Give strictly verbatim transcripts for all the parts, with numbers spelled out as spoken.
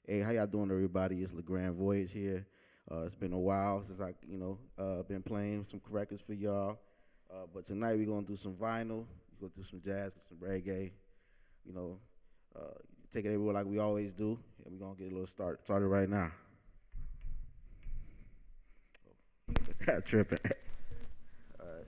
Hey, how y'all doing, everybody? It's LeGrand Voyage here. Uh, it's been a while since I, you know, uh, been playing some records for y'all. Uh, but tonight we're gonna do some vinyl. We're gonna do some jazz, some reggae. You know, uh, take it everywhere like we always do, and we're gonna get a little start started right now. Tripping. All right.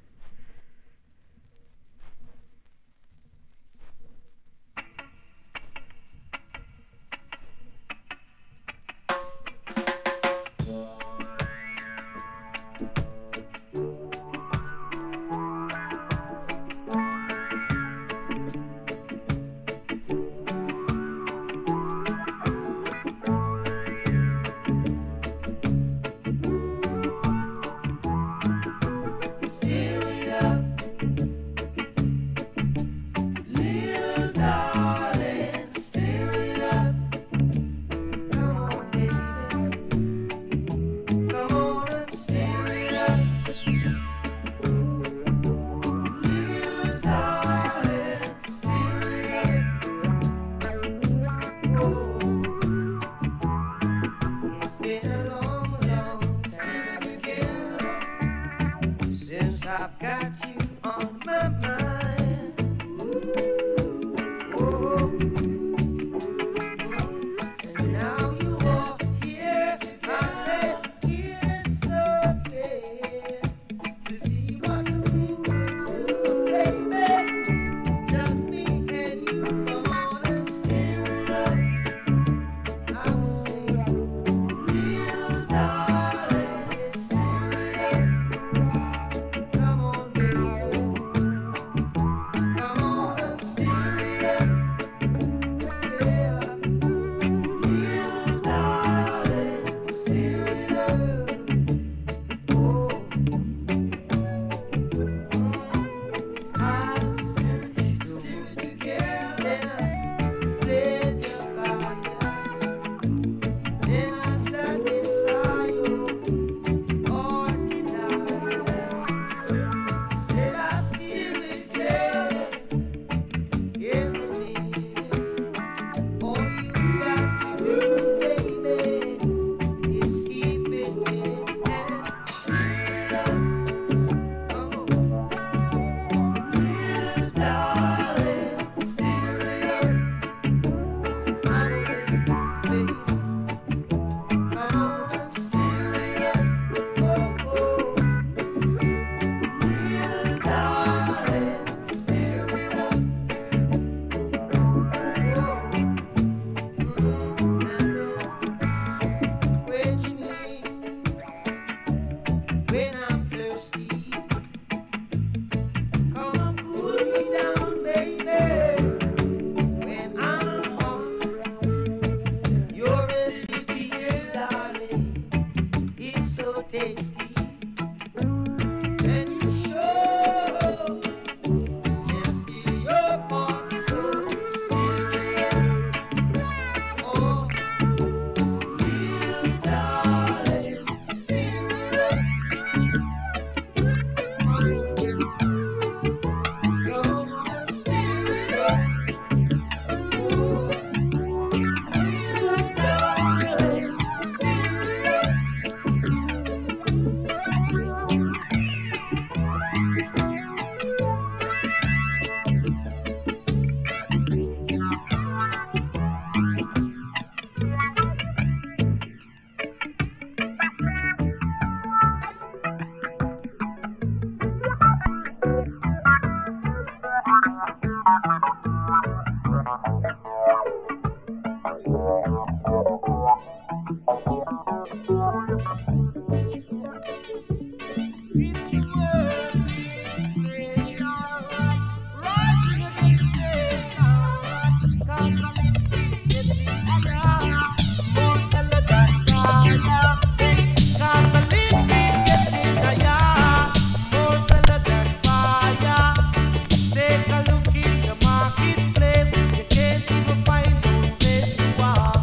I've got you on my mind. Ooh, ooh. And now you are here. I said it's okay to see what we can do, baby. Just me and you, come on and stir it up. I will say, little darling, stir it up. Take a look in the marketplace, you can't even find those places you are.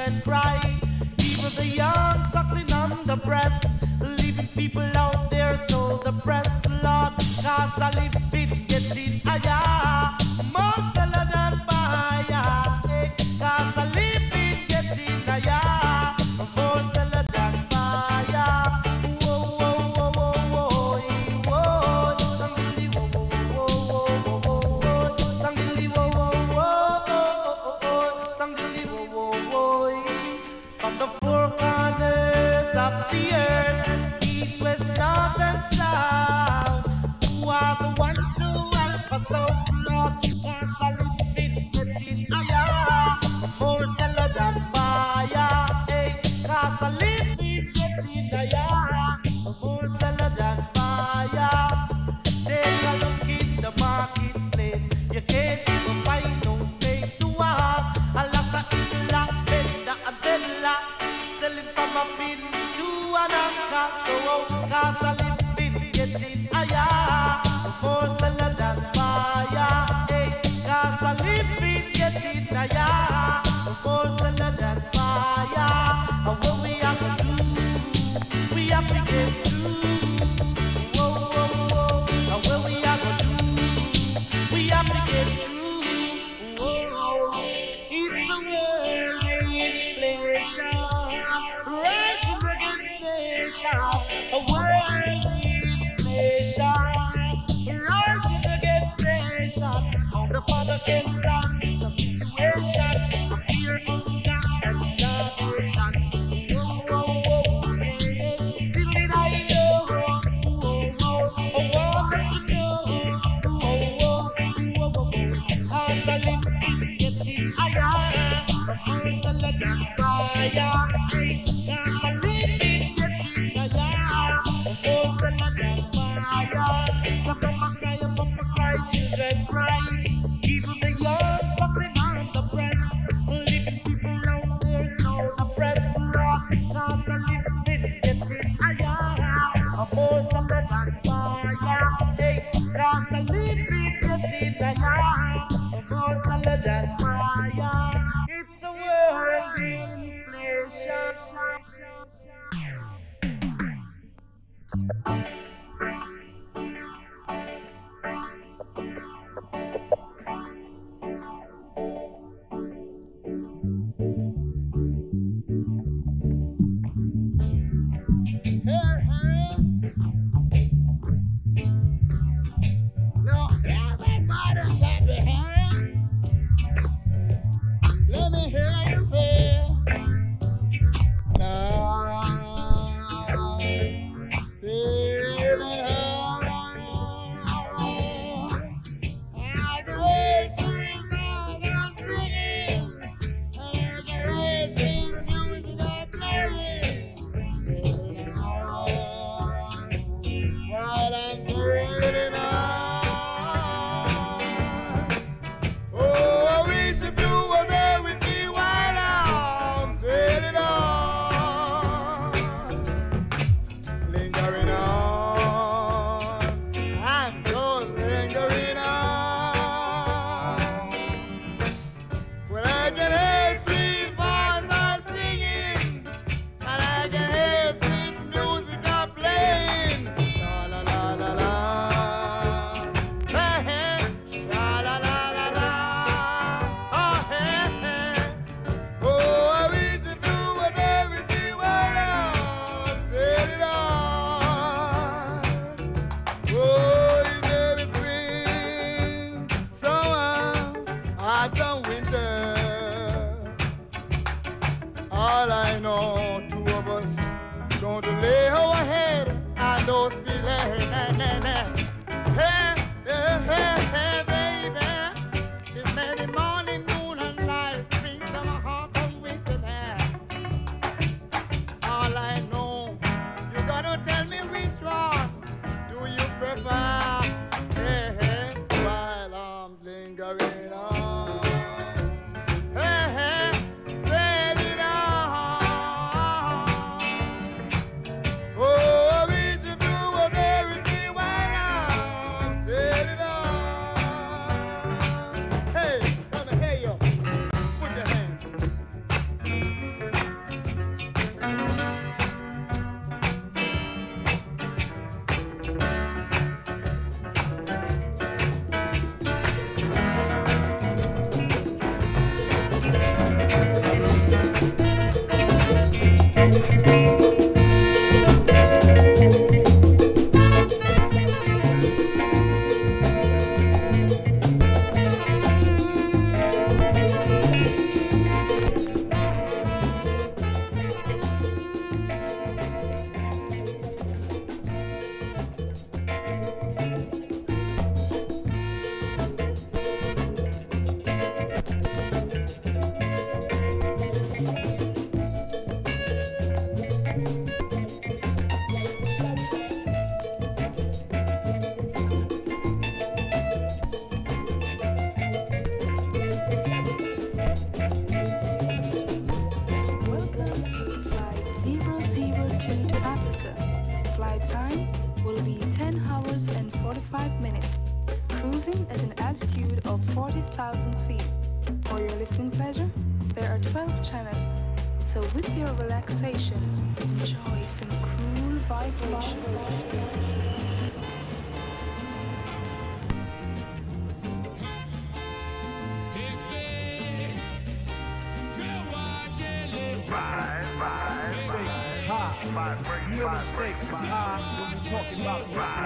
children cry. Even the young suckling on the breast, leaving people out there so depressed. Lord, cause I live it getting higher, more seller than fire. Eh, cause I live it getting higher, more seller than fire. Whoa, whoa, whoa, whoa, whoa, whoa. Sangili, whoa, whoa, whoa, whoa, whoa. Sangili, whoa, whoa, whoa. Sangili, whoa, whoa, whoa. From the four corners of the earth, east, west, north, and south, who are the ones to help us out, Lord? Cause I live in getting higher, more seller than fire. Hey, cause I live in getting higher, more seller than fire. Take a look in the marketplace, you can't even find no space to walk. A lot of people like vendor and vendor, selling from a pin to an anchor. Oh, cause I live in getting higher, more seller than fire. Hey, cause I live in getting higher, more seller than fire. And what we are gonna do, we have to get through. Whoa, whoa, whoa. And what we are gonna do, we have to get through. Whoa, it's a world inflation, rising against nation. A world inflation, rising against nation. How the father can stand the situation of fear, hunger, and starvation. Whoa, whoa, whoa, yeah. Still did I know? Whoa, whoa, I wanted to know. Whoa, whoa, whoa, whoa, whoa. As I live in getting higher, more seller than fire. Hey, as I live in getting higher, more seller than fire. So come and cry, up and cry, children cry. Even the young suffering on the breast, leaving people out there so depressed. Lord, cause I live in getting higher, more seller than fire. Hey, cause I live in getting higher, more seller than fire. It's a world inflation. Now everybody clap your hands. Let me hear you say, now, feeling high. I can hear somebody singing, and I can hear the music I play. Feeling high, while I'm feeling high. Oh, I wish if you were there with me while I'm feeling on, lingering on. I'm just lingering on. Well, I can hear sweet voices singing, and I can hear sweet music a playing. La la la la la. Hey, hey. Sha la la la la. Oh, hey, hey. Oh, I wish if you were there with me while I'm sailing on. Oh, it may be spring, summer, autumn, winter. All I know, two of us going to lay our head on those pillows. Na, na, na. Hey, hey, hey, hey, baby. It's maybe morning, noon, and night, spring, summer, autumn, winter. Now. All I know, you gotta tell me which one do you prefer? Hey, hey, while I'm lingering on. Hey, hey, sailing on. Oh, I wish if you were there with me while flight time will be ten hours and forty-five minutes, cruising at an altitude of forty thousand feet. For your listening pleasure, there are twelve channels, so with your relaxation, enjoy some cool vibration. Stakes is high. You know them stakes is high when we talking about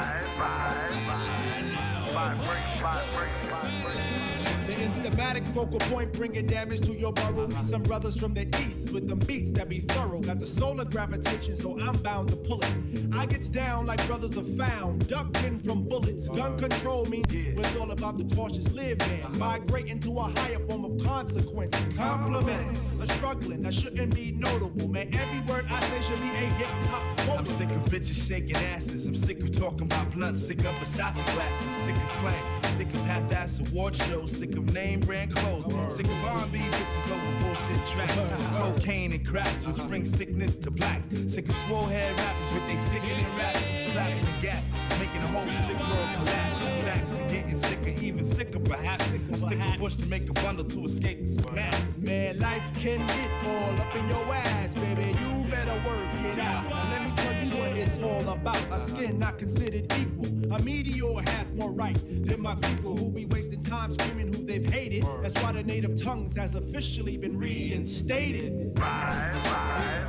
the instamatic focal point bringing damage to your burrow. We some brothers from the east with them beats that be thorough. Got the solar gravitation, so I'm bound to pull it. I gets down like brothers are found, ducking from bullets. Gun control means it's all about the cautious living, migrating to a higher form of consequence. Compliments are struggling, that shouldn't be notable. Man, every word I say should be a hip hop quote. I'm sick of bitches shaking asses. I'm sick of talking about blunts. Sick of Versace glasses. Sick of slang. Sick of half-ass award shows. Sick of name brand clothes. Sick of R and B bitches over bullshit tracks. Cocaine and cracks, which brings sickness to blacks. Sick of swole head rappers with they sickening raps. Claps and gaps, making the whole sick world collapse. Facts and getting sicker, even sicker perhaps. I stick a bush to make a bundle to escape the smash. Man, life can get all up in your ass, baby. You better work it out. Now let me tell you what it's all about. A skin not considered equal. A meteor has more right than my people who be wasting time screaming who they've hated. That's why the native tongues has officially been reinstated. Right, right,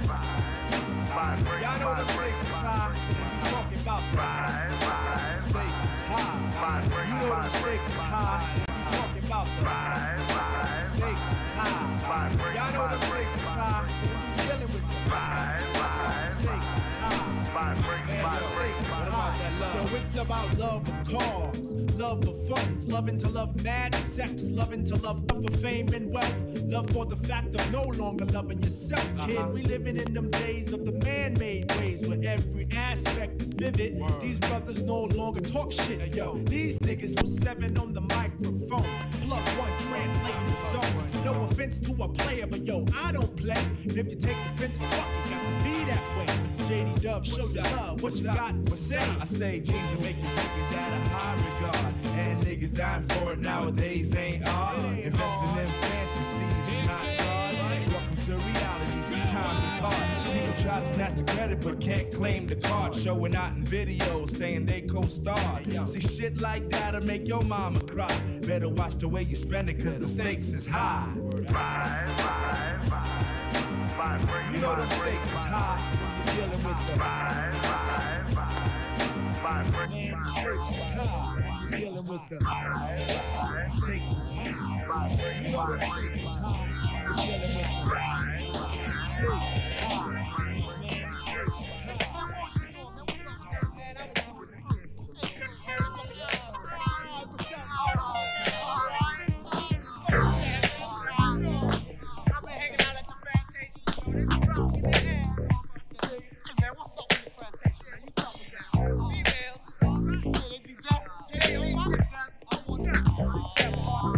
right. Y'all know the stakes is high when you talking about Right, right. stakes is high. You know the stakes is high when you talking about the Right, right. stakes is high. Y'all know the stakes is high when we dealing with the Right, right. stakes is high. Man, the stakes is high. Yo, it's about love of cars, love of funds, loving to love mad sex, loving to love for fame and wealth, love for the fact of no longer loving yourself, kid. We living in them days of the man-made ways where every aspect is vivid. These brothers no longer talk shit, yo. These niggas know seven on the microphone. Plug one translating the zone. No offense to a player, but yo, I don't play. And if you take offense, fuck it, got to be that way. J D Dub, show your love. What you got to say? I say jeans are making niggas at a high regard, and niggas dying for it nowadays ain't odd. Investing in fantasies and not God. Welcome to reality. See, times is hard. People try to snatch the credit but can't claim the card. Showing out in videos saying they co-star. See, shit like that'll make your mama cry. Better watch the way you spend it, cause the stakes is high. Right, right, right. You know the stakes is high when you're dealing with the Right, right, right. stakes is high when you're dealing with the stakes is high. You know the stakes is high when you're dealing with the stakes is high.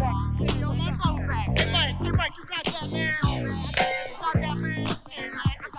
Hey, Mike, hey, Mike, you got that man? You got that man? Hey, Mike,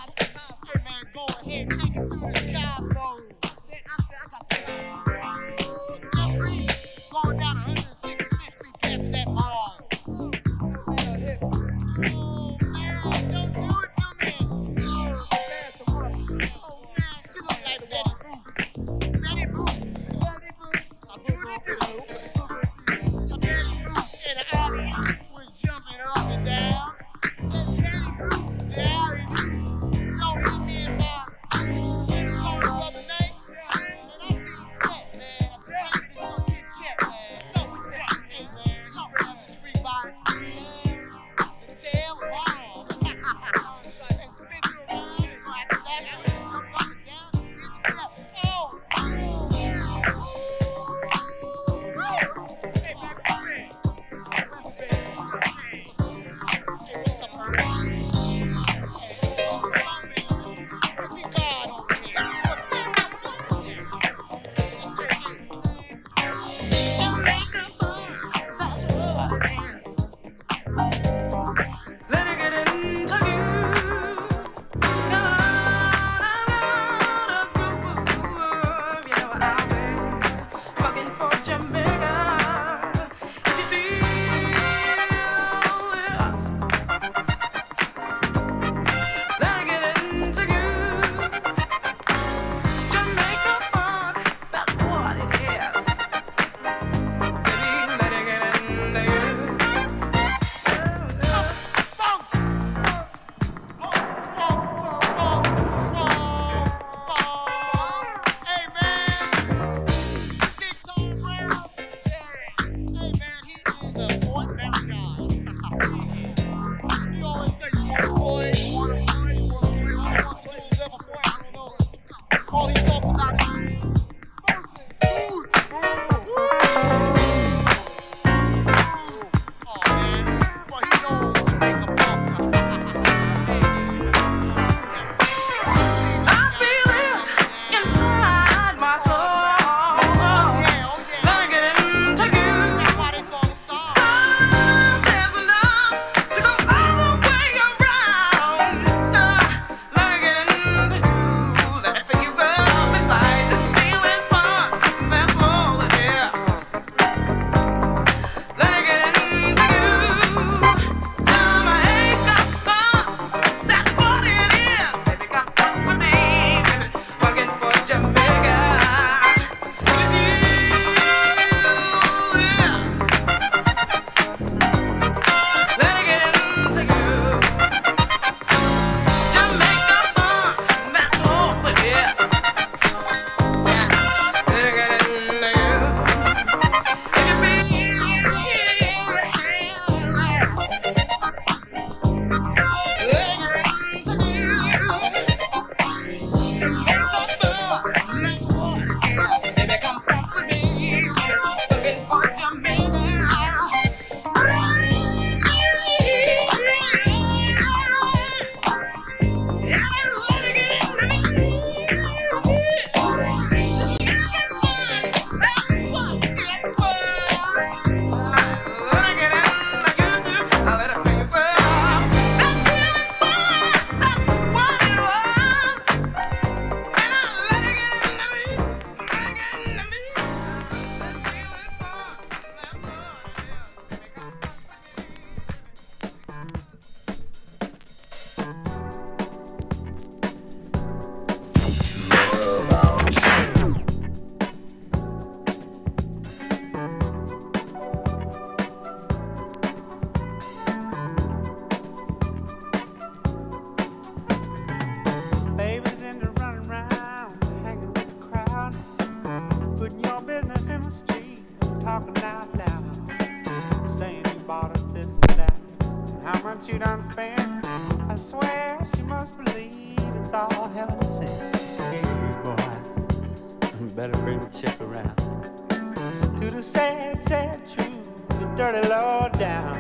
must believe it's all heaven to send. Hey, boy, you better bring the chick around to the sad, sad truth, the dirty low down.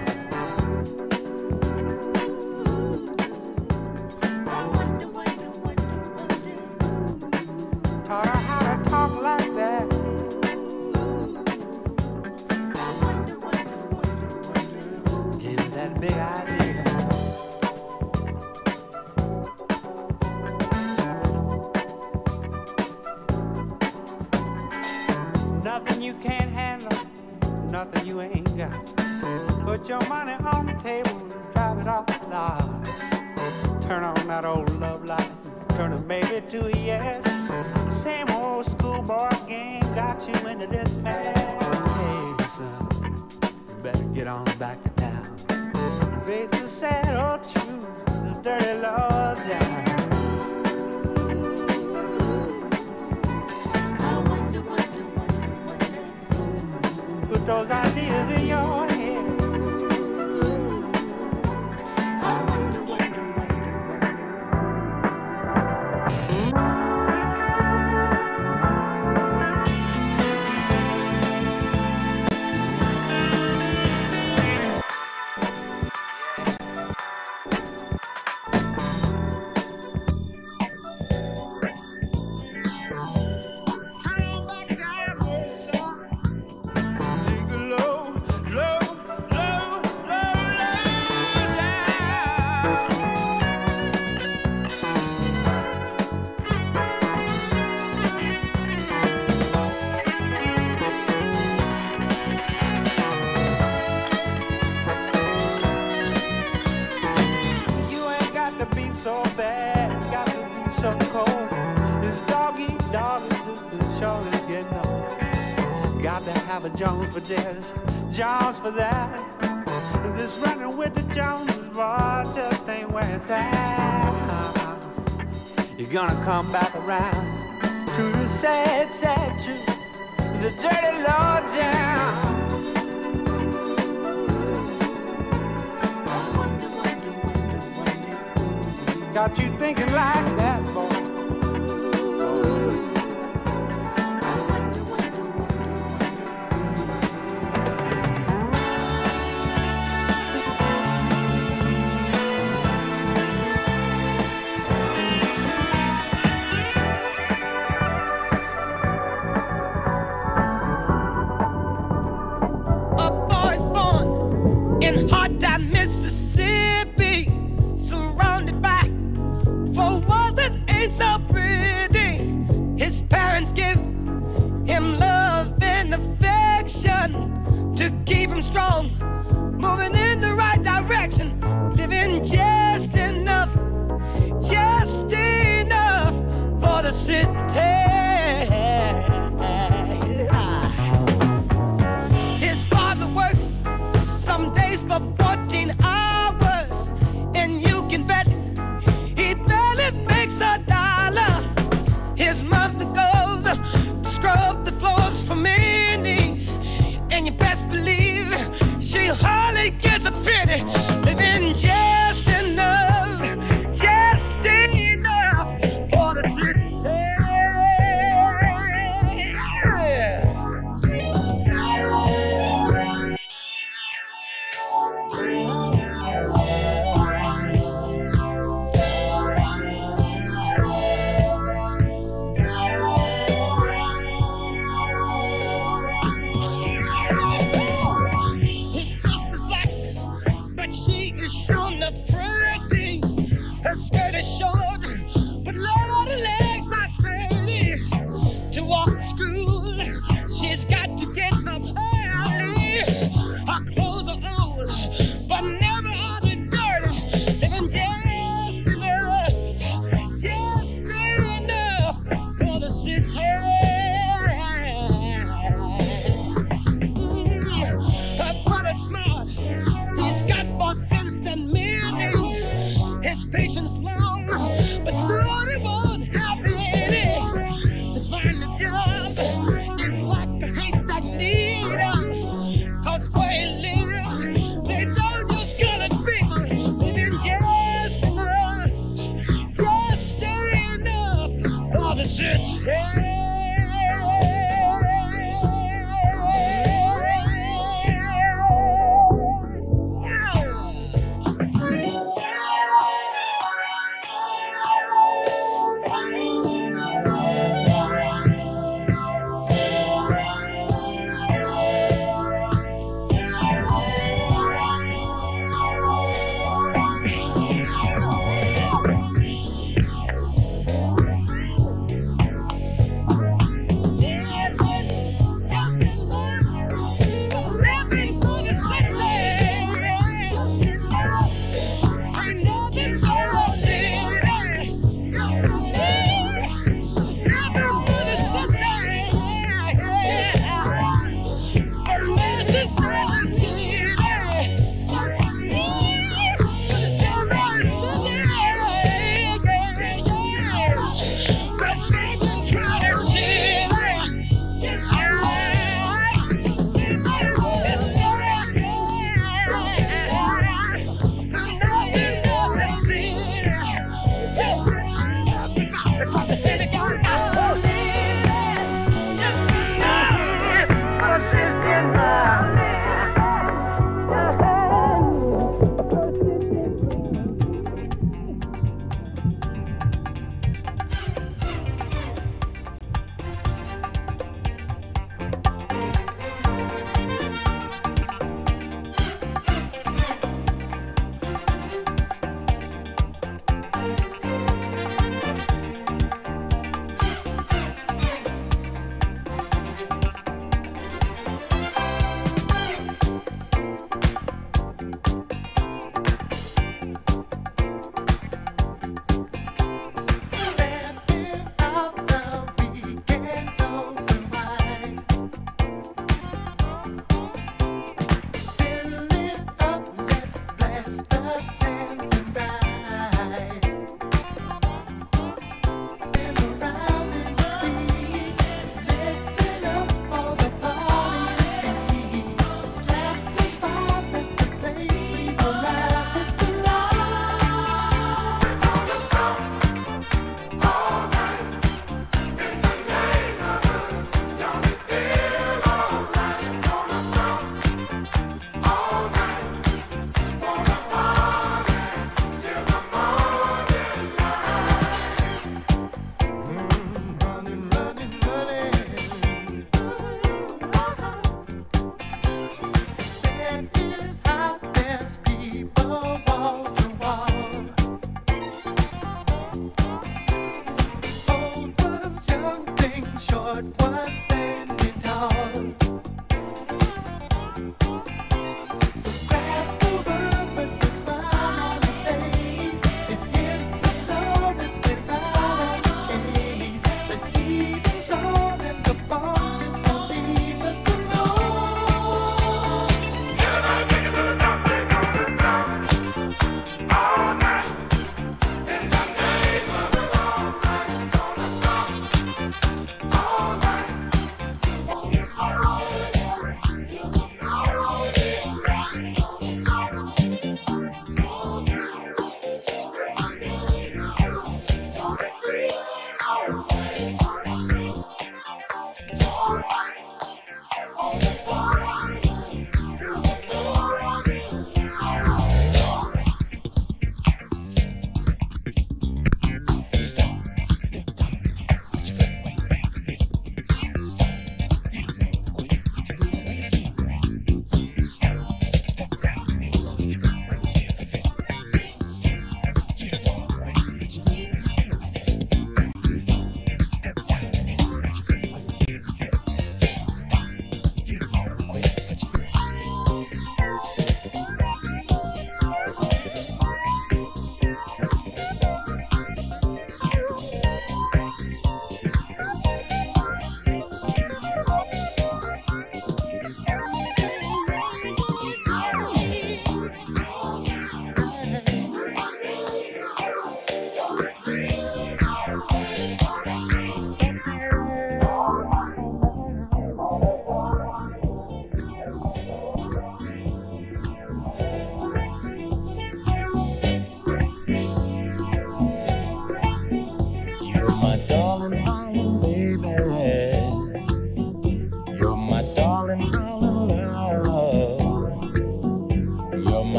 Taught her how to talk like that. Gave her that big idea. Nothing you can't handle, nothing you ain't got. Put your money on the table, drive it off the lot. Turn on that old love light, turn a maybe to a yes. Same old schoolboy game got you into this mess. Hey, son, you better get on back to town. Face the sad old truth, the dirty law down. Put those ideas in your head. Jones for this, Jones for that. This running with the Joneses, boy, just ain't where it's at. You're gonna come back around to the sad, sad truth, the dirty low down. Got you thinking like that, boy.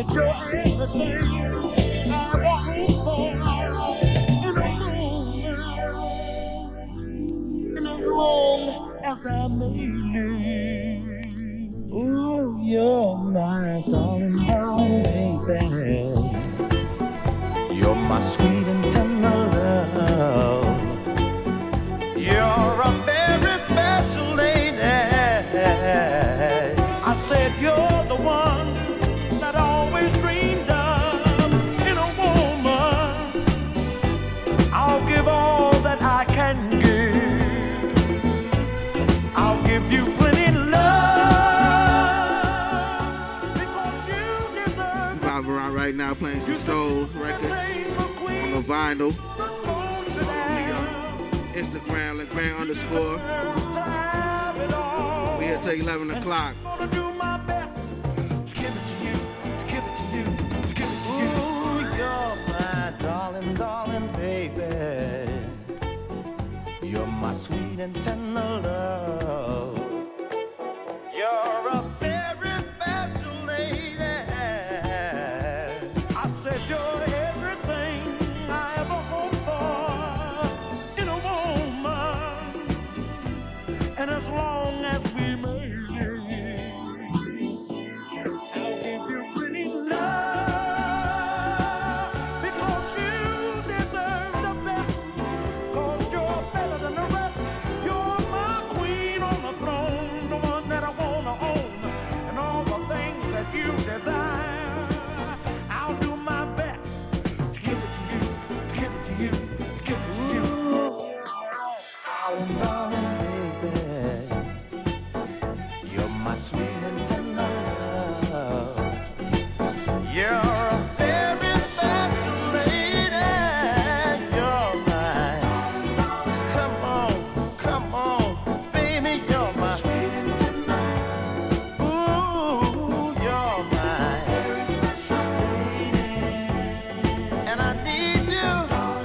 said you're everything I want for in a moment, and as long as I may live. Ooh, you're my darling, darling baby. You're my sweet and tender love. You're a very special lady. I said you're the one that I always dreamed of in a woman. I'll give all that I can give. I'll give you plenty love because you deserve. Vibe around right now, playing some soul records on the vinyl. Instagram, LeGrand underscore. We here till eleven o'clock. Gonna do my best to give it to you, to give it to you, to give it to you. Ooh, you're my darling, darling baby. You're my sweet and tender love. You're a very special lady. I said you're everything I ever hoped for in a woman, and as long as we made it, I'll give you pretty love because you deserve the best. Cause you're better than the rest. You're my queen on the throne, the one that I wanna own, and all the things that you desire. I'll do my best to give it to you, to give it to you, to give it to you. Darling, darling, baby, you're my sweet and tender love. You're a very special lady. You're mine. Come on, come on, baby, you're my sweet and tender. Ooh, you're my very special lady, and I need you.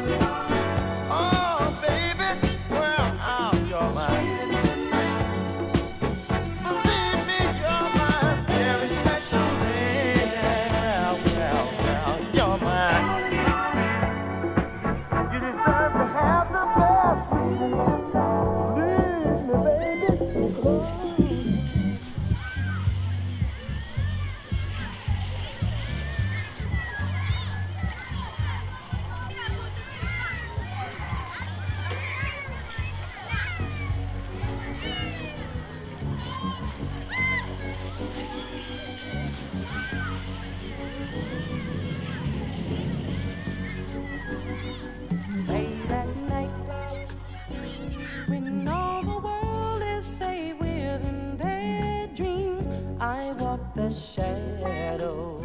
Oh, baby, well, oh, you're my sweet and tender. Believe me, you're my very special lady. Well, well, you're mine. You deserve to have the best. Believe me, baby. Late at night, when all the world is safe within their dreams, I walk the shadow.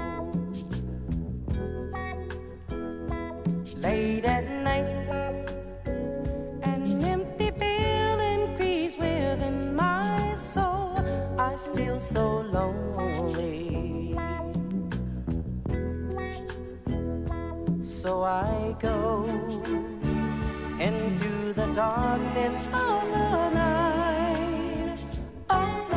Late at night, an empty feeling creeps within my soul. I feel so lonely. So I go into the darkness of the night, all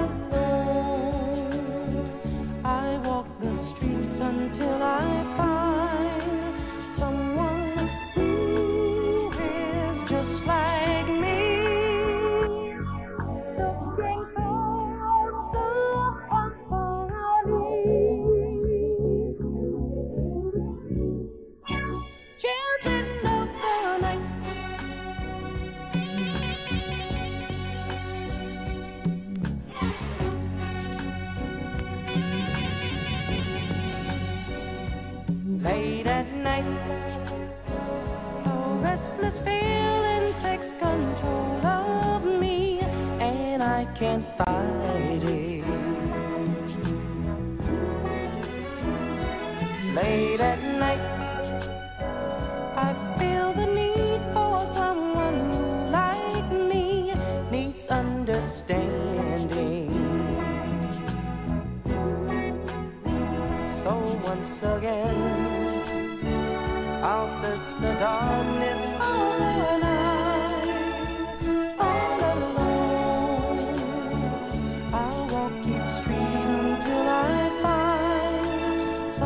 alone. I walk the streets until I find someone who is just like me, looking for somebody. Children of the night, late at night, a restless feeling takes control of me, and I can't fight it. Late at night, I feel the need for someone who, like me, needs understanding. So once again, I'll search the darkness all the night, all alone. I'll walk each street until I find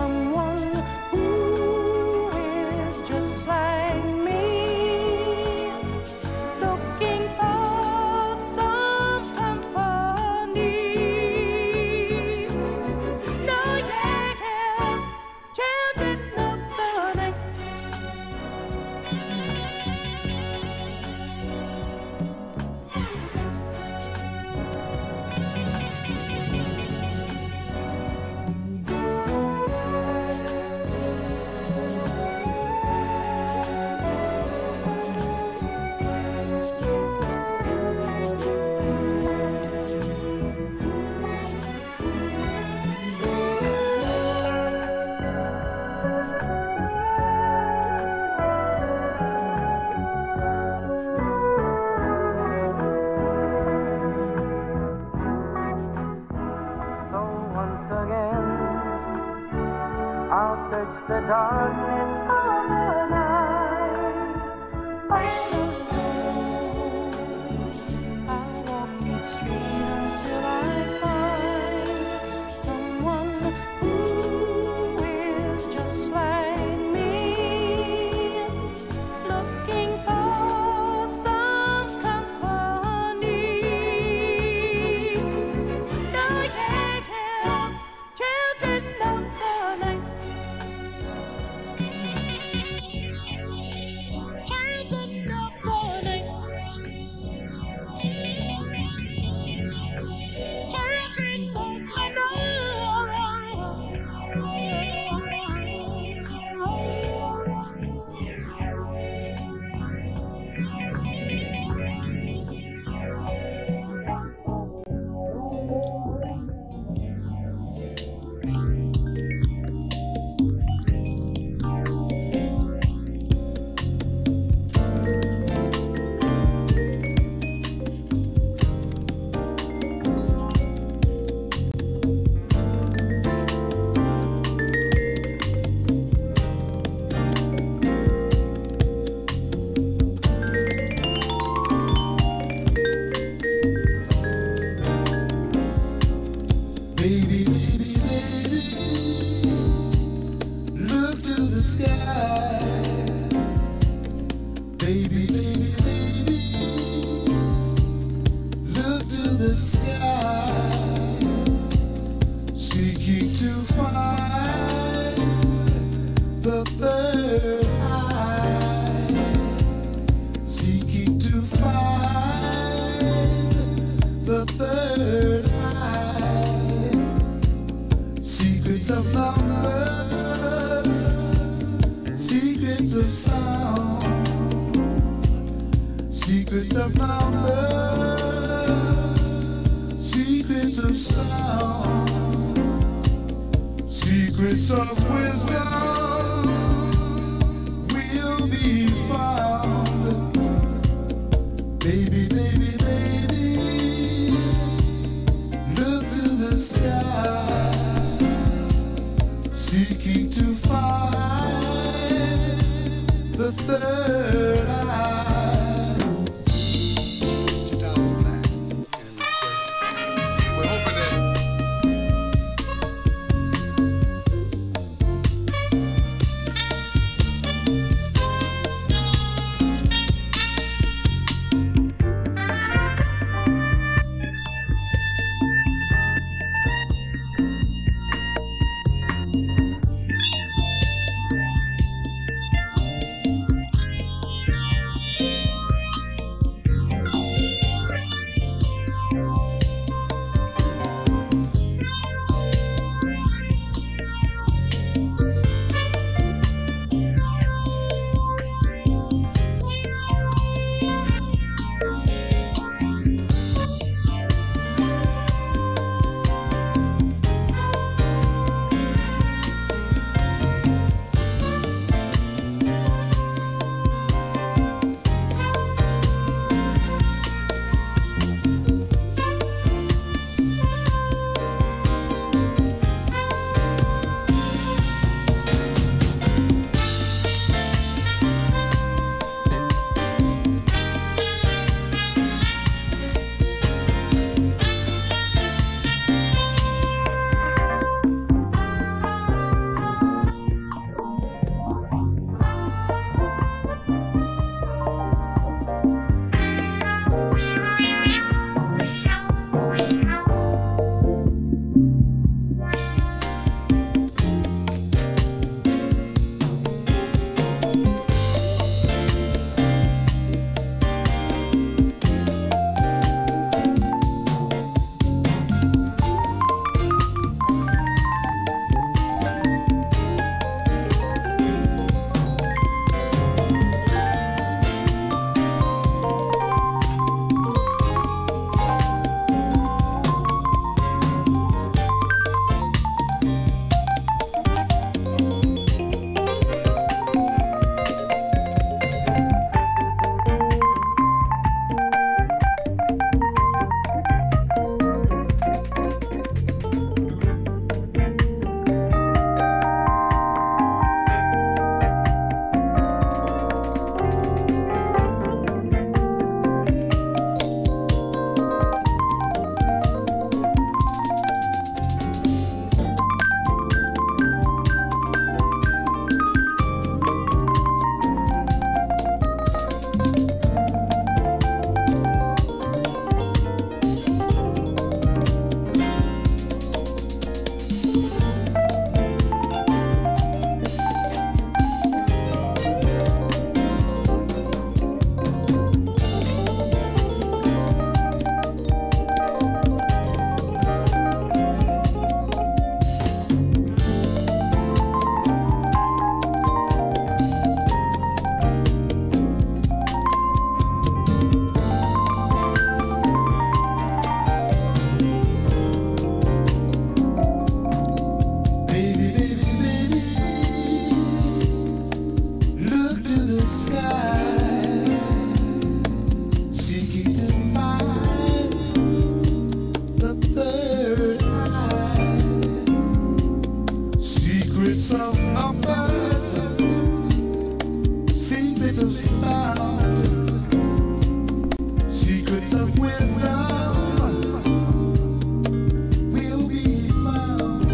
I'll search the darkness of the night. I'll walk each street until I find someone who is just like me, looking for some company. Oh yeah, children of the night. Children of the night. Children of Baby, baby, baby, look to the sky. Baby, baby, baby, look to the sky. Seeking to find the third eye. Seeking to find the third eye. Secrets of numbers, secrets of sound, secrets of numbers, secrets of sound, secrets of wisdom will be found. Baby, baby, baby, look to the sky. Seeking to find the third eye. It's two thousand Black, and of course, we're hoping that Secrets of numbers, secrets of sound, secrets of wisdom will be found.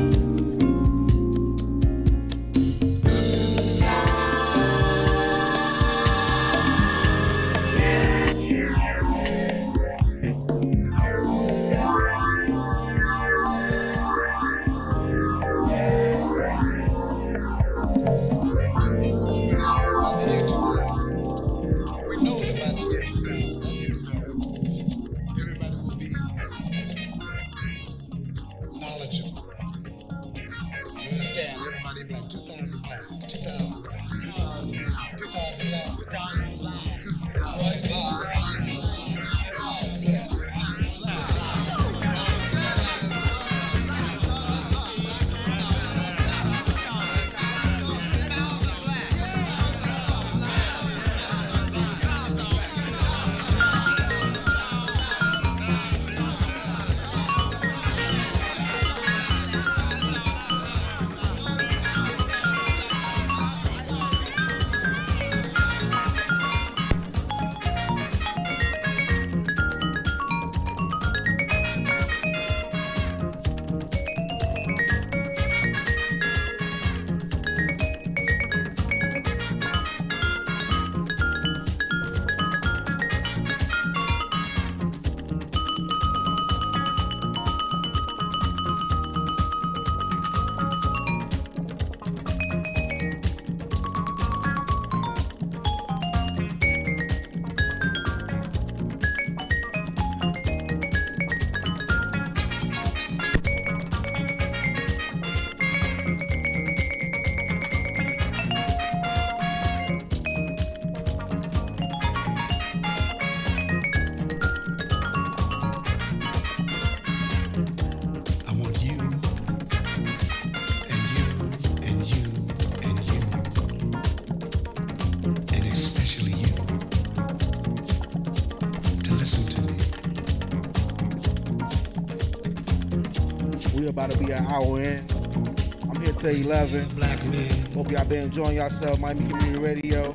About to be an hour in. I'm here till eleven. Hope y'all been enjoying yourself. Miami Community Radio.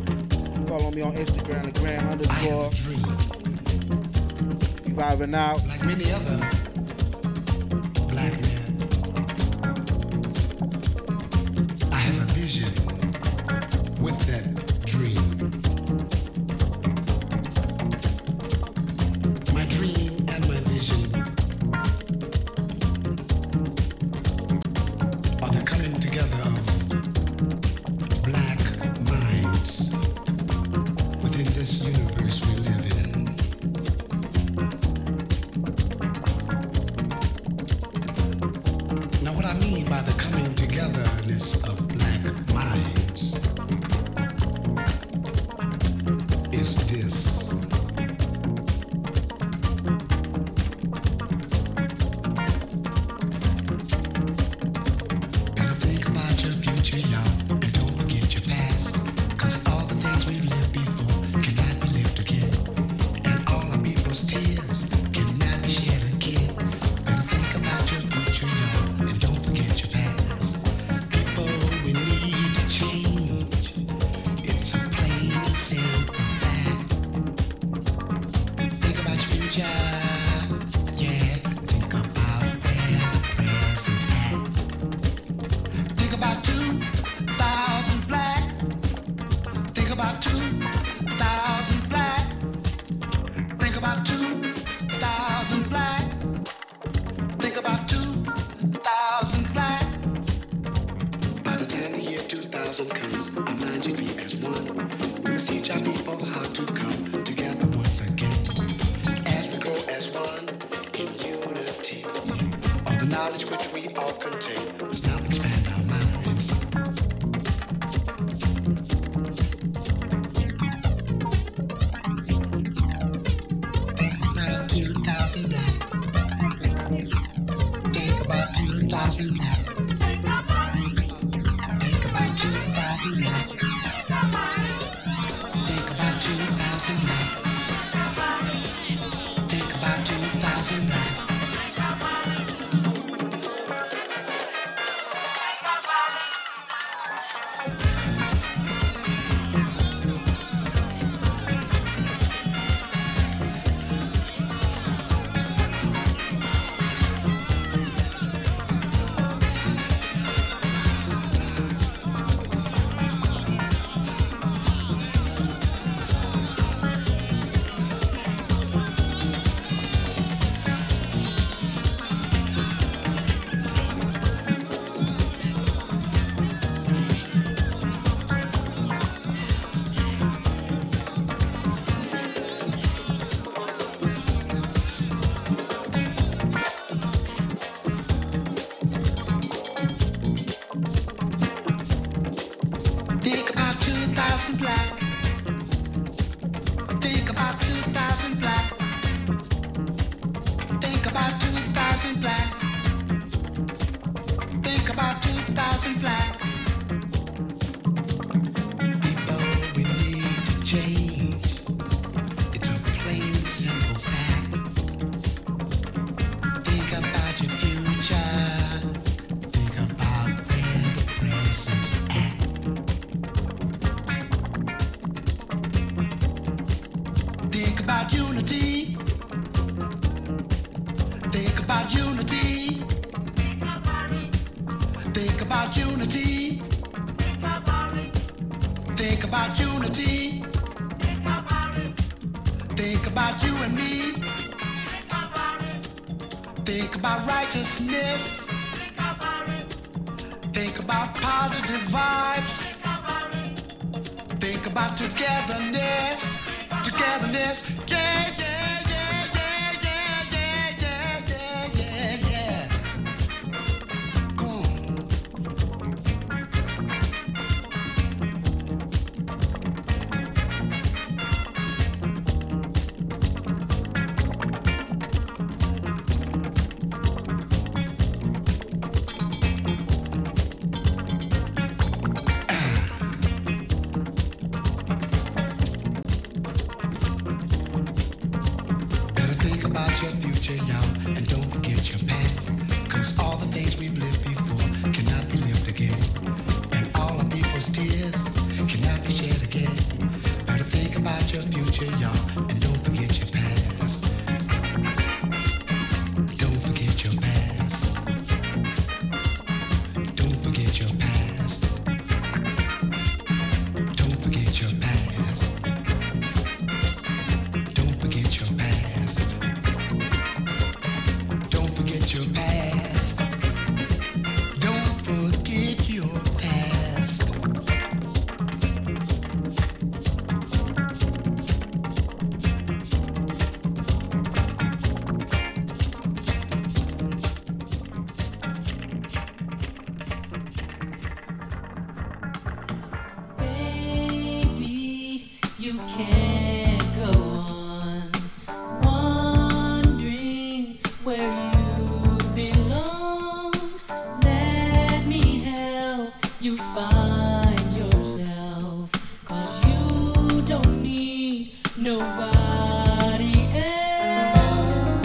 Follow me on Instagram, the grand underscore. You vibing out. Like many other black men, I have a vision with that dream. My dream and my vision are the coming together of black minds within this universe we live in. Now what I mean by the coming togetherness of black minds is this. two thousand black. Think about two thousand black. Think about two thousand black. Think about two thousand black. People, we need to change. It's a plain, simple fact. Think about your future. Think about where the present's at. Think about unity. Think about unity. Think about unity. Think about unity. Think about you and me. Think about righteousness. Think about positive vibes. Think about togetherness. Togetherness. Yeah, yeah, yeah, yeah, yeah, yeah, yeah, yeah, yeah, yeah. Go on. Better think about your future, y'all, and don't forget your past. Cause all the things we've lived before cannot be lived again. And all of people's tears cannot be shed again. Better think about your future, y'all, and don't forget your past. Don't forget your past. Don't forget your past. Don't forget your past. Don't forget your past. Don't forget your past. Don't forget your past. Baby, you can't go on wondering where you belong. Let me help you find yourself, 'cause you don't need nobody else.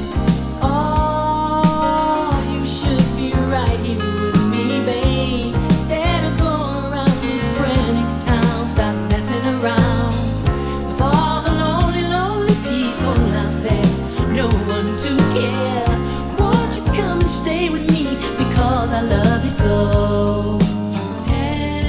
Oh, you should be right here with me, babe. Instead of going around this frantic town, stop messing around with all the lonely, lonely people out there. No one to care. Won't you come and stay with me, because I love you so. You tell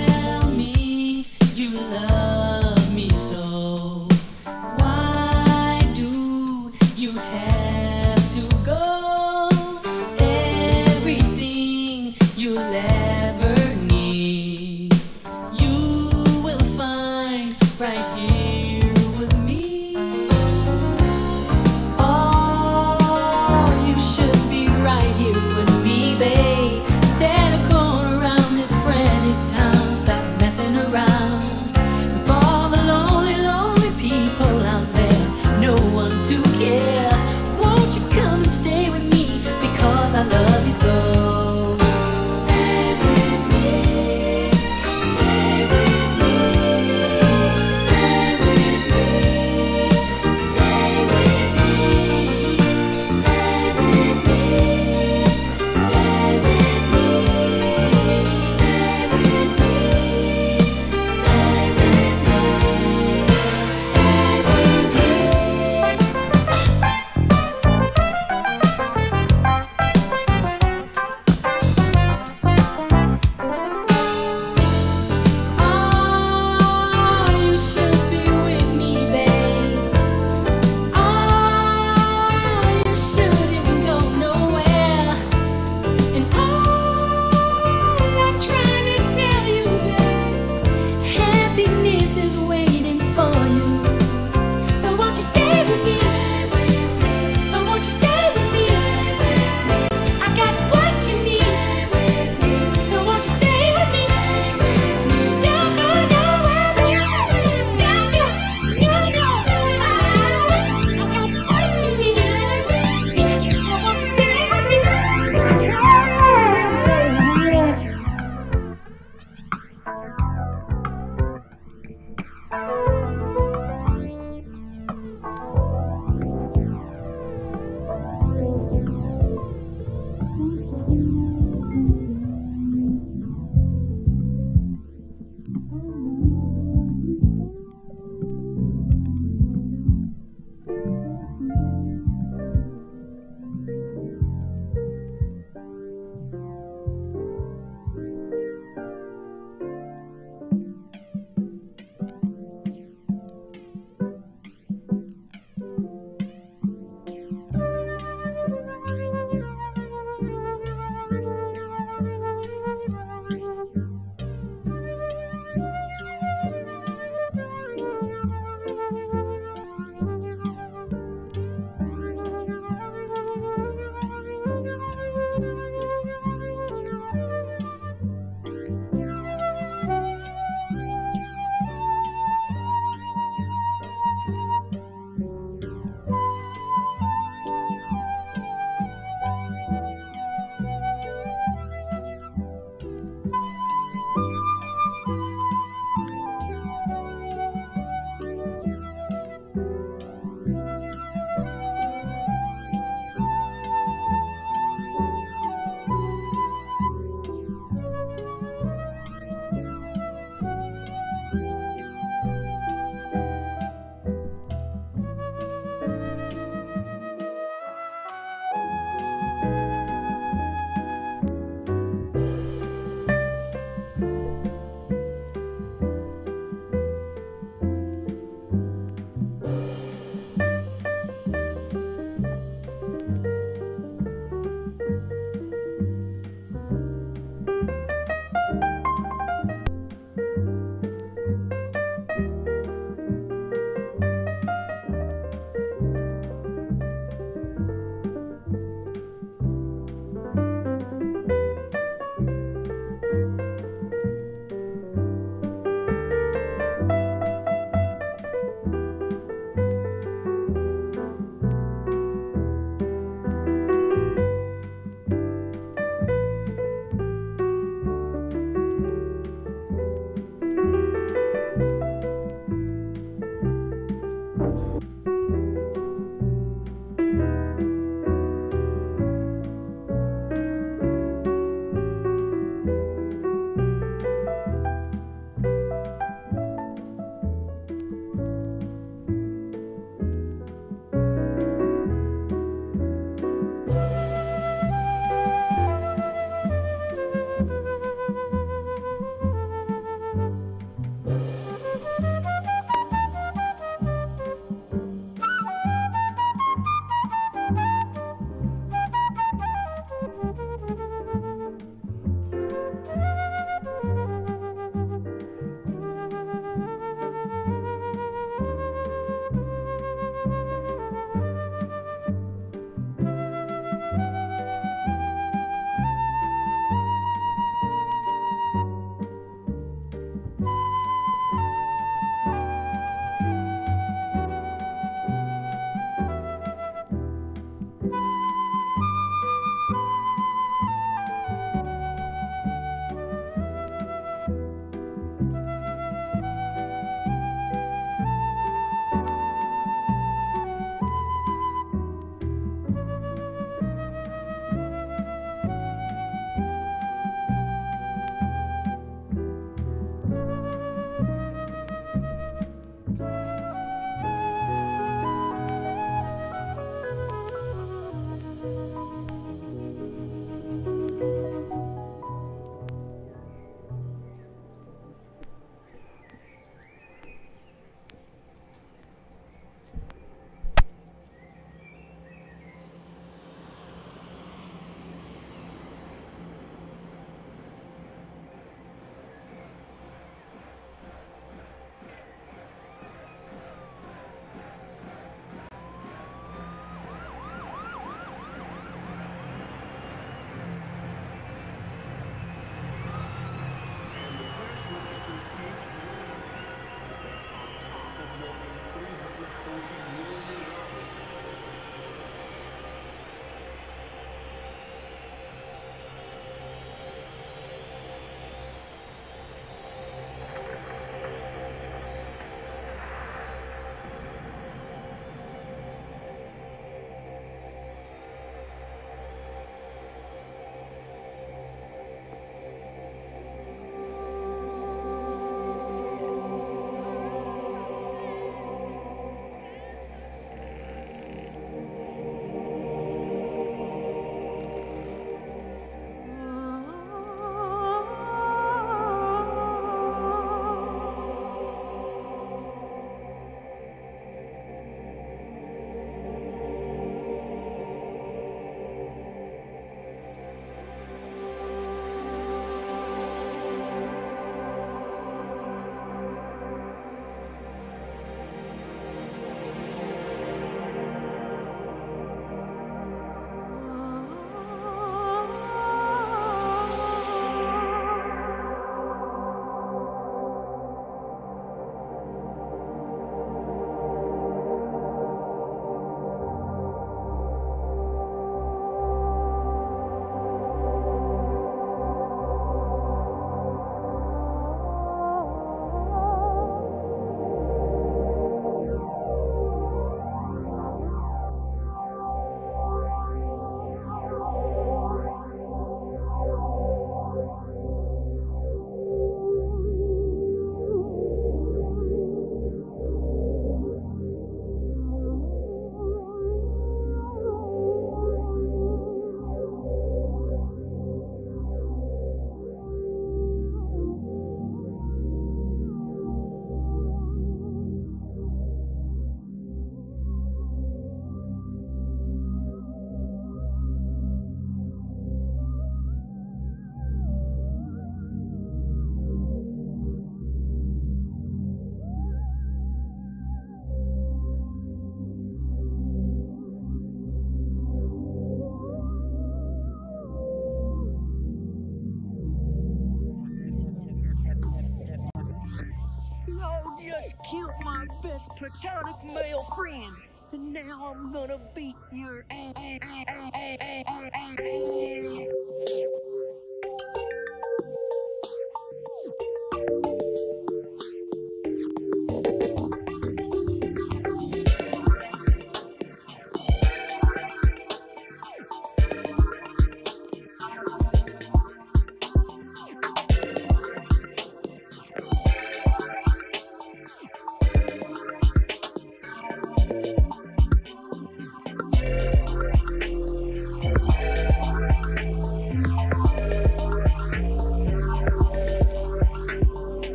just killed my best platonic male friend, and now I'm gonna beat your ass.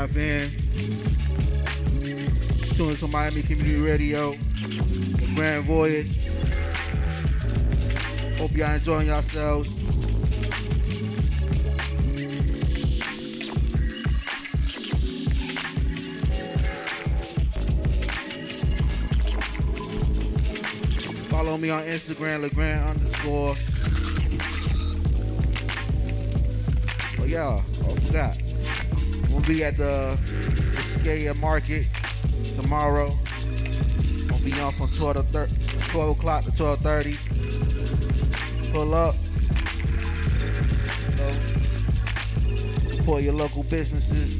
F M. Tuning to Miami Community Radio. The Grand Voyage. Hope y'all enjoying yourselves. Follow me on Instagram, LeGrand underscore. Oh yeah, I forgot. We'll be at the Biscaya Market tomorrow. I'll be on from twelve to twelve o'clock to twelve thirty. Pull up. So, support your local businesses.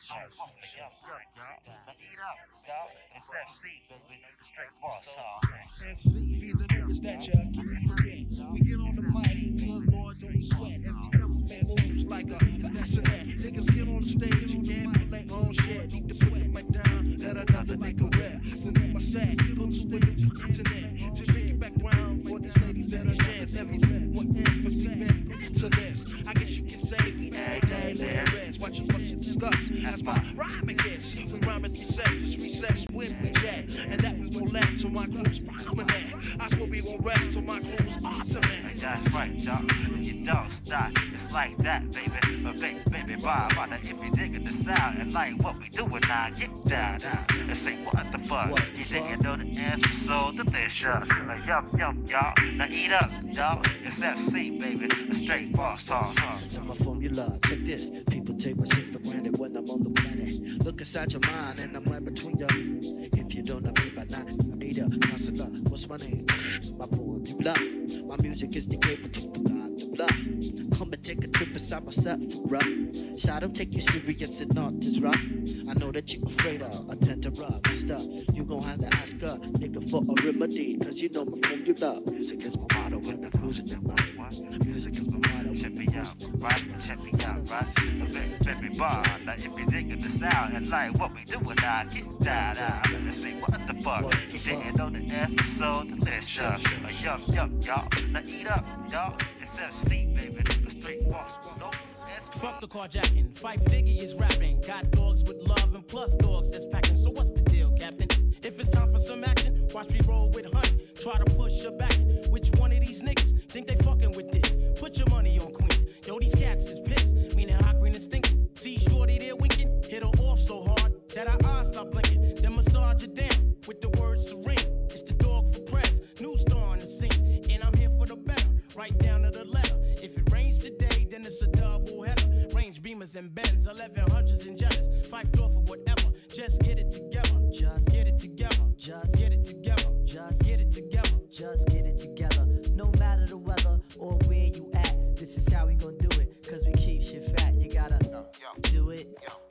Be the niggas that you keep forget. We get on the mic, good Lord, don't sweat. Every devil man moves like a bassinet. Niggas get on the stage and can't play on shit. Need to put the mic down, let another nigga rap. So with my set, go to where you continent. To bring it back round for these ladies that are dance. Every set, what emphasis to this. I guess you can say we act and rest. Watch us bust and discuss as my rhyming gets. We rhyme at three sets, it's recess when we jet. And that was more left to my crew's prominent. I swear we won't rest till my crew's ultimate. That's right, y'all. You don't stop. It's like that, baby. But baby, baby, boy, about to if you digging the sound and like what we doing now, get down, down, and say what the fuck. What you didn't know the answer, so delicious. Uh, yum, yum, y'all. Now eat up, y'all. It's F C, baby. A straight boss talk. My formula, check this. People take my shit for granted when I'm on the planet. Look inside your mind and I'm right between you. If you don't know me by now, you need a counselor. What's my name? My formula. My music is the cable to the God to blah. Come and take a trip inside myself, bro. So I don't take you serious and not this rock. I know that you're afraid of a tend to rub and stuff. You gon' have to ask a nigga for a remedy. Cause you know my formula. Music is my motto when I'm cruising in my music is my motto. Check me out, right? Check me out, right? Baby, baby, bar. Now if you digging the sound and like what we doing now, get down, down. Let's say what the fuck. You didn't know the answer, so delicious. Uh, yum, yum, y'all. Now eat up, y'all. It's F C, baby. The straight boss. No. Fuck the carjacking, Fife Diggy is rapping. Got dogs with love and plus dogs that's packing. So what's the deal, Captain? If it's time for some action, watch me roll with Honey. Try to push her back. Which one of these niggas think they fucking with this? Put your money on Queens. Yo, these cats is pissed. Meaning hot green and stinking. See shorty there winking. Hit her off so hard that her eyes stop blinking. Then massage her down with the word serene. It's the dog for press. New star on the scene. And I'm here for the better. Right down to the letter. If it rains today, then it's a double header. Range Beamers and Benz, eleven hundreds and Jenners. Five door for whatever. Just get it together. Just get it together. Just get it together. Just get it together. Just get it together. No matter the weather or where you at, this is how we gon' do it. Cause we keep shit fat. You gotta do it.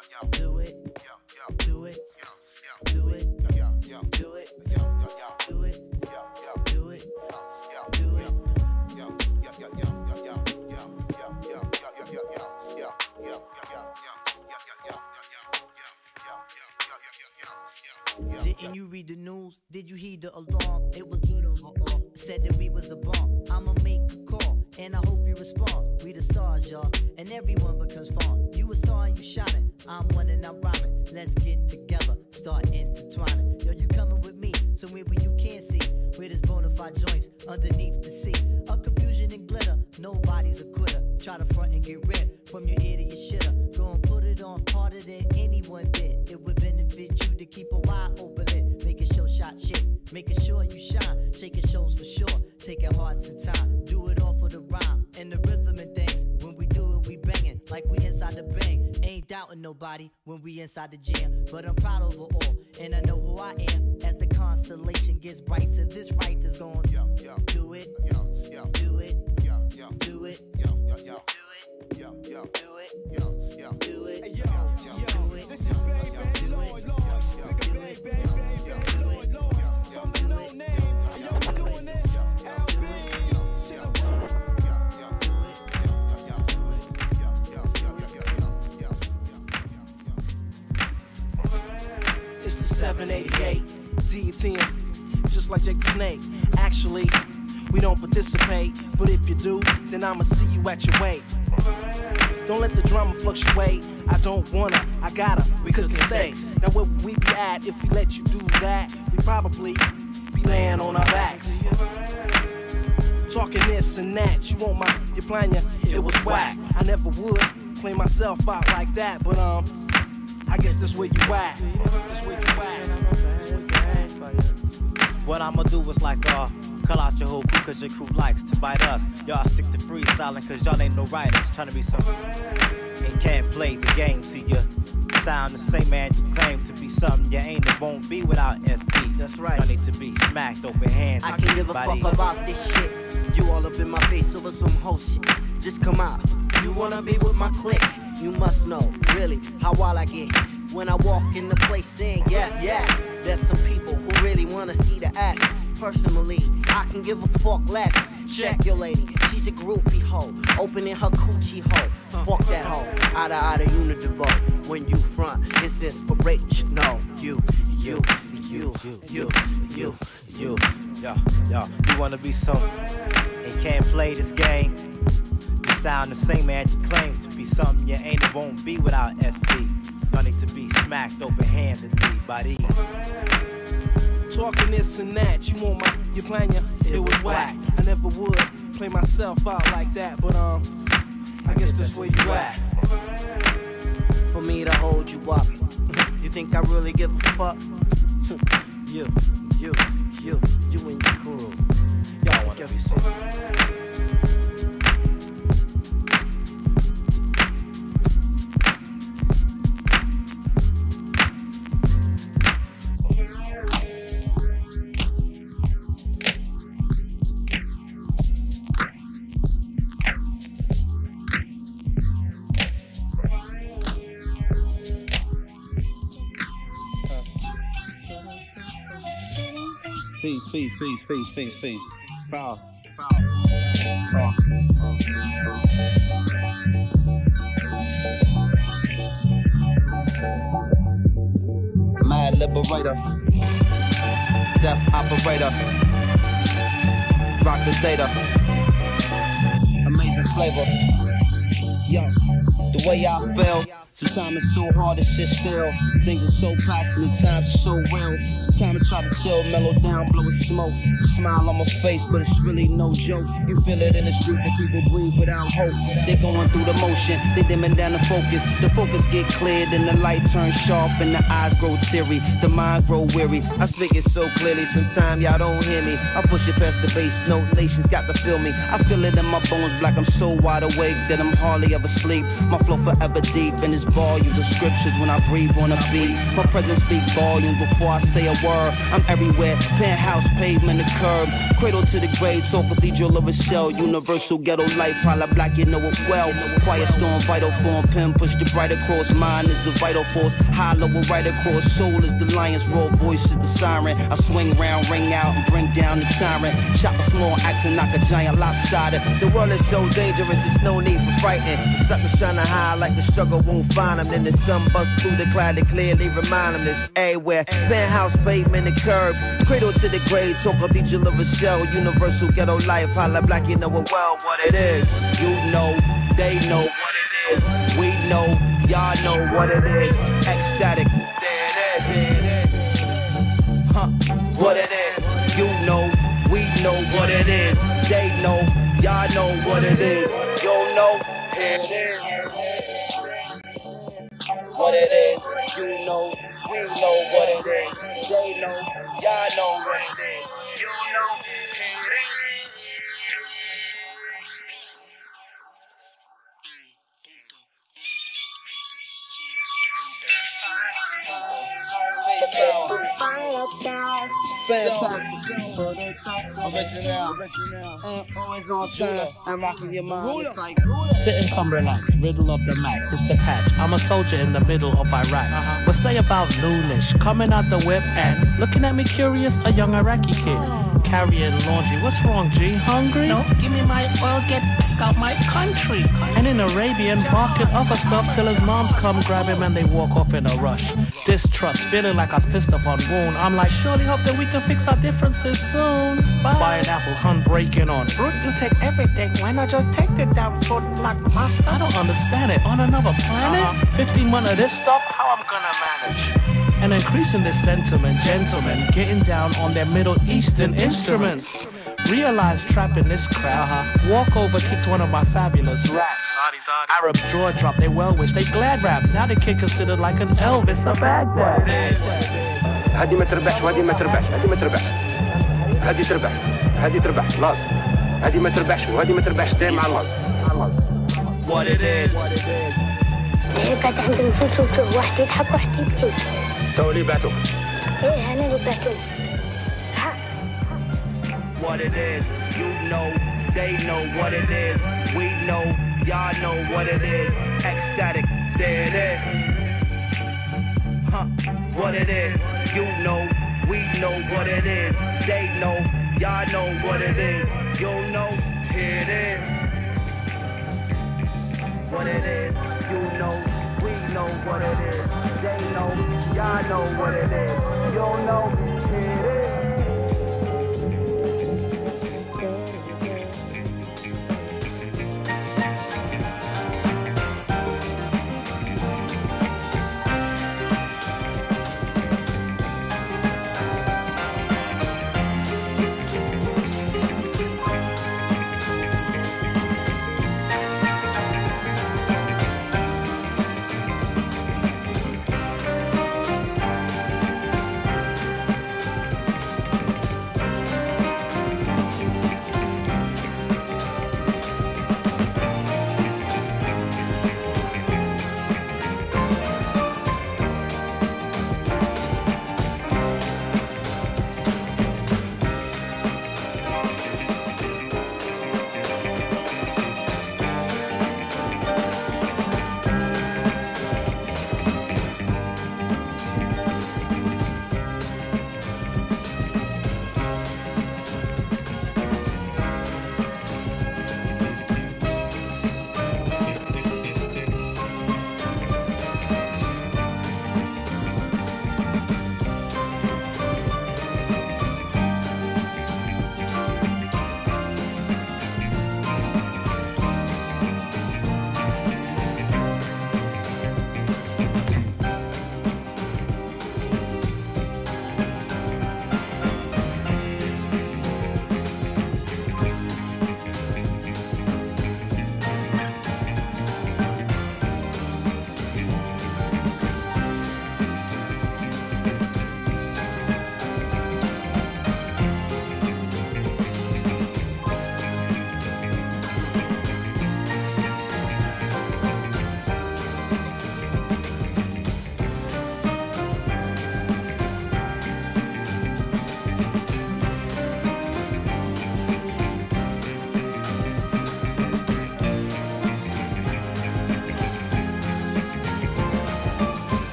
Do it. Do it. Do it. Do it. Do it. Do it. Do it. Didn't you read the news? Did you heed the alarm? It was good overall. Said that we was a bomb. I'ma make a call, and I hope you respond. We the stars, y'all, and everyone becomes fun. You a star and you shining. I'm one and I'm rhyming. Let's get together, start intertwining. Yo, you coming with me somewhere where you can't see, where there's bona fide joints underneath the sea. A confusion and glitter, nobody's a quitter. Try to front and get rid from your ear to your shitter. Go and put it on harder than anyone did. It would benefit you to keep a wide open lid. Making sure shot shit, making sure you shine. Shaking shows for sure, taking hearts and time. Do it all for the rhyme and the rhythm and things. When we do it, we banging like we inside the bang. Ain't doubting nobody when we inside the jam. But I'm proud of it all, and I know who I am. As the constellation gets brighter, this right is going to do it, do it, do it, do it, do it. Yo, yo, do it, yo, yo, do it, yo, yo, do it. This is baby, Lord, Lord, nigga, baby, baby, Lord, Lord, from the no name, yo, we doing this, L B to the world. It's the seven eighty-eight, D T M, just like Jake the Snake. Actually, we don't participate, but if you do, then I'ma see you at your weight. Don't let the drama fluctuate. I don't wanna, I gotta, we cooking sex. Now where would we be at if we let you do that? We probably be laying on our backs. Talking this and that, you want my, your plan, ya, it was whack. I never would play myself out like that, but um, I guess that's where you at. That's where you at. That's where you at. What I'ma do is like, uh, call out your whole crew cause your crew likes to bite us. Y'all stick to freestyling cause y'all ain't no writers. Trying to be something and can't play the game. See ya sound the same, man. You claim to be something you ain't and won't be without S P. That's right. Y'all need to be smacked open hands. I can give a fuck about this shit. You all up in my face over some whole shit. Just come out. You wanna be with my clique? You must know, really, how wild I get when I walk in the place saying yes, yes. There's some people who really wanna see the ass. Personally, I can give a fuck less. Check your lady, she's a groupie hoe, opening her coochie hole. Fuck that hoe, outta outta Unidivo. When you front, it's inspiration. No, you, you, you, you, you, you, you. Yo, yo, you wanna be something and can't play this game. You sound the same, man. You claim to be something you ain't and won't be without S B. You need to be smacked open-handedly by these. Talking this and that, you want my, you playing ya, it was whack. I never would play myself out like that, but um, I guess that's where you at. For me to hold you up, you think I really give a fuck? You, you, you, you and your crew. Y'all wanna be sick. Peace, peace, peace, peace, peace, peace. Power. Mad liberator, death operator, rock the data, amazing flavor. Yo, the way I feel, sometimes it's too hard to sit still. Things are so passionate, times are so real. Sometimes I try to chill, mellow down, blow a smoke. Smile on my face, but it's really no joke. You feel it in the street that people breathe without hope. They're going through the motion, they dimming down the focus. The focus get cleared and the light turns sharp and the eyes grow teary, the mind grow weary. I speak it so clearly, sometimes y'all don't hear me. I push it past the bass note, nations got to feel me. I feel it in my bones, black, I'm so wide awake that I'm hardly ever sleep. My flow forever deep in its volumes of scriptures when I breathe on a beat. My presence speak volumes before I say a word. I'm everywhere, penthouse, pavement, the curb, cradle to the grave, so cathedral of a shell, universal ghetto life, holla black, you know it well. Quiet storm, vital form, pen push the bright across, mind is a vital force, hollow right across, soul is the lion's roar, voice is the siren. I swing round, ring out, and bring down the tyrant. Chop a small axe and knock a giant lopsided. The world is so dangerous, there's no need for frightened. The suckers trying to hide like the struggle won't find them. Then the sun busts through the cloud to clearly remind them this everywhere. Penthouse, pavement, the curb, cradle to the grave, talk cathedral of a shell, universal ghetto life, holla black, you know it well what it is. You know, they know what it is. We know, y'all know what it is. Ecstatic, there it is, there it is. Huh, what it is. You know, we know what it is. They know, y'all know what it is. You know, here it is. What it is, you know, we know what it is. They know, y'all know what it is. You know, here it is. Fantastic. Original. And always on time. I'm rocking your mind. It's like sit and come relax, riddle of the Mac, it's the patch. I'm a soldier in the middle of Iraq. Uh-huh. What say about noonish, coming out the whip and looking at me curious, a young Iraqi kid. Carrying laundry, what's wrong, G? Hungry? No, give me my oil, get out my country. And in Arabian, barking other stuff till his moms come grab him and they walk off in a rush. Distrust, feeling like I was pissed up on wound. I'm like, surely hope that we can fix our differences soon. Bye. Buying apples, hun breaking on. Brute, you take everything, why not just take it down for like pasta? I don't understand it, on another planet? Uh-huh. fifteen months of this stuff, how I'm gonna manage? And increasing this sentiment, gentlemen, getting down on their Middle Eastern instruments. Realize trapping this crowd, huh? Walk over, kicked one of my fabulous raps. Arab jaw drop, they well wish, they glad rap. Now the kid considered like an Elvis of Baghdad. هذه ما تربحش وهذه ما تربحش، هذه ما تربحش، هذه تربح، هذه تربح، لازم، هذه ما تربحش وهذه ما تربحش دايما على لازم. What it is. هي قاعد عند الفلتر وتشوف واحد يضحك واحد يبكي. تو اللي بعتوك. إيه أنا اللي بعتوك. What it is, you know, they know what it is. We know, y'all know what it is. Ecstatic, there it is. Huh, what it is. You know, we know what it is. They know, y'all know what it is. You'll know, here it is. What it is, you know, we know what it is. They know, y'all know what it is. You'll know, here it is.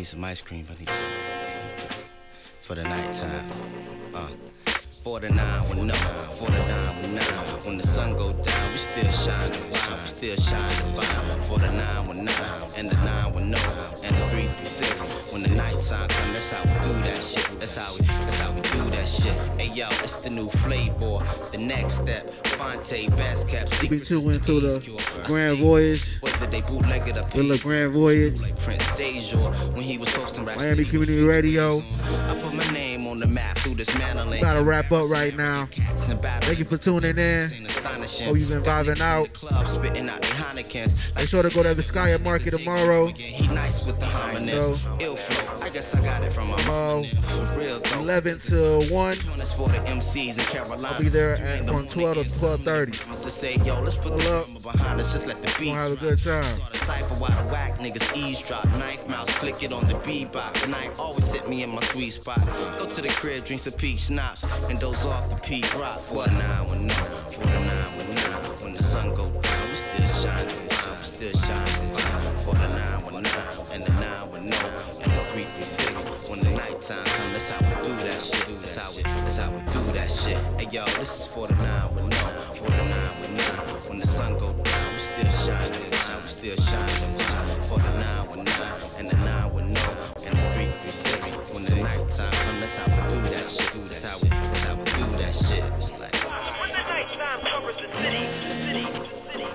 some ice cream. I need some for the nighttime. Uh. forty-nine with no, forty-nine with nine. When the sun go down, we still shine the vibe, we still shine the vibe. forty-nine with nine, and the nine with no, and the three through six. When the nighttime come, that's how we do that shit. That's how we, that's how we do that shit. Hey yo, it's the new flavor, the next step. Fonte, Bass Cap, We too into the Grand Voyage. Whether they bootleg it up, with the Grand Voyage. Like Prince Deja, when he was hosting Rap Miami Community Radio. I put my name on the map through this mantle. Gotta wrap up right now. Thank you for tuning in. Hope you've been vibing out. Make sure to go to the Sky Market tomorrow. So, I guess I got it from tomorrow, eleven to one. I'll be there at, from twelve to twelve thirty. Pull up. Gonna have a good time. Niggas eavesdrop, knife mouse, click it on the beatbox. Knife always hit me in my sweet spot. Go to the crib, drink some peach schnapps, and doze off the peak rock. forty-nine with nine, forty-nine with nine. When the sun go down, we still shining, we still shining. forty-nine with nine, and the nine with no, and the three through six. When the nighttime come, that's how we do that shit. That's how we, that's how we do that shit. Hey yo, this is forty-nine with no, forty-nine with nine. When the sun go down, we still shining, we still shining. forty-nine with nine, and the nine with no, and the three through six. When the nighttime come, that's how we do that shit. That's how we, that's how we do that shit. It's like when the nighttime covers the city, the city, the city.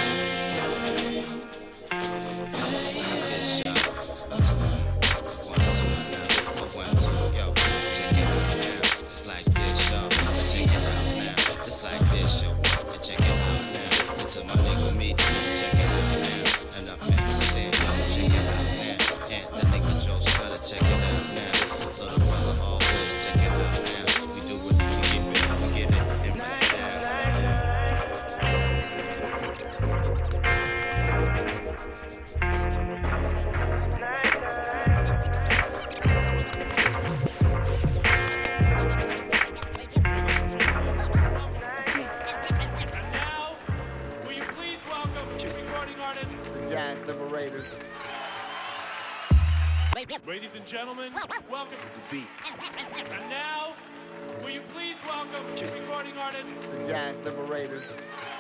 Ladies and gentlemen, welcome to the beat. And now, will you please welcome recording artists, the Jazz Liberators.